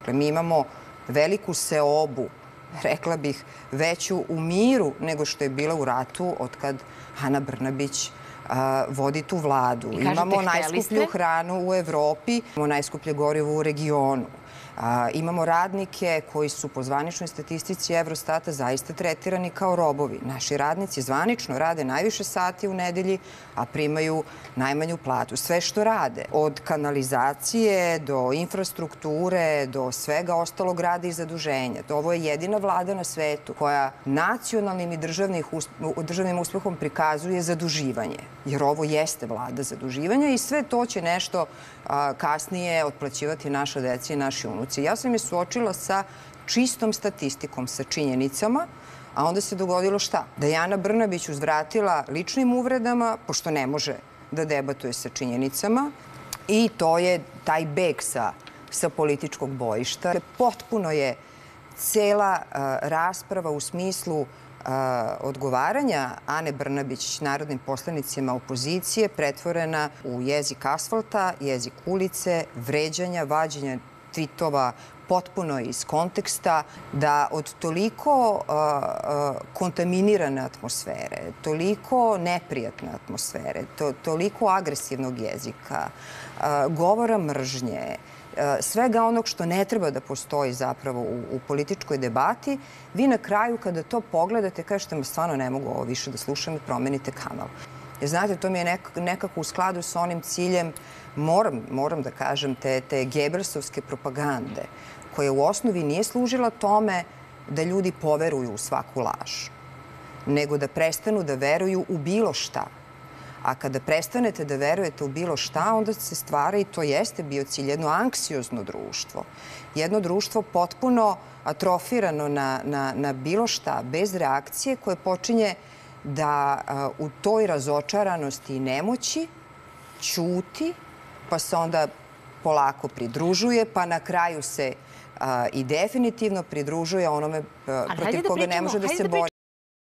Dakle, mi imamo veliku seobu, rekla bih, veću u miru nego što je bila u ratu od kad Ana Brnabić vodi tu vladu. Imamo najskuplju hranu u Evropi, imamo najskuplje gorivo u regionu. Imamo radnike koji su po zvaničnoj statistici Eurostata zaista tretirani kao robovi. Naši radnici zvanično rade najviše sati u nedelji, a primaju najmanju platu. Sve što rade, od kanalizacije do infrastrukture, do svega ostalog rade i zaduženja. Ovo je jedina vlada na svetu koja nacionalnim i državnim uspehom prikazuje zaduživanje. Jer ovo jeste vlada zaduživanja i sve to će nešto kasnije otplaćivati naša deca i naši unuci. Ja sam je suočila sa čistom statistikom, sa činjenicama, a onda se dogodilo šta? Da je Ana Brnabić uzvratila ličnim uvredama, pošto ne može da debatuje sa činjenicama, i to je taj beg sa političkog bojišta. Potpuno je cela rasprava u smislu odgovaranja Ane Brnabić narodnim poslanicima opozicije pretvorena u jezik asfalta, jezik ulice, vređanja, vađenja tvitova potpuno iz konteksta, da od toliko kontaminirane atmosfere, toliko neprijatne atmosfere, toliko agresivnog jezika, govora mržnje, svega onog što ne treba da postoji zapravo u političkoj debati, vi na kraju kada to pogledate kažete, stvarno ne mogu ovo više da slušam i promenite kanal. Jer znate, to mi je nekako u skladu sa onim ciljem, moram da kažem, te Gebelsovske propagande, koja u osnovi nije služila tome da ljudi poveruju u svaku laž, nego da prestanu da veruju u bilo šta. A kada prestanete da verujete u bilo šta, onda se stvara, i to jeste bio cilj, jedno anksiozno društvo. Jedno društvo potpuno atrofirano na bilo šta, bez reakcije, koje počinje da u toj razočaranosti i nemoći ćuti, pa se onda polako pridružuje, pa na kraju se i definitivno pridružuje onome protiv koga ne može da se bori.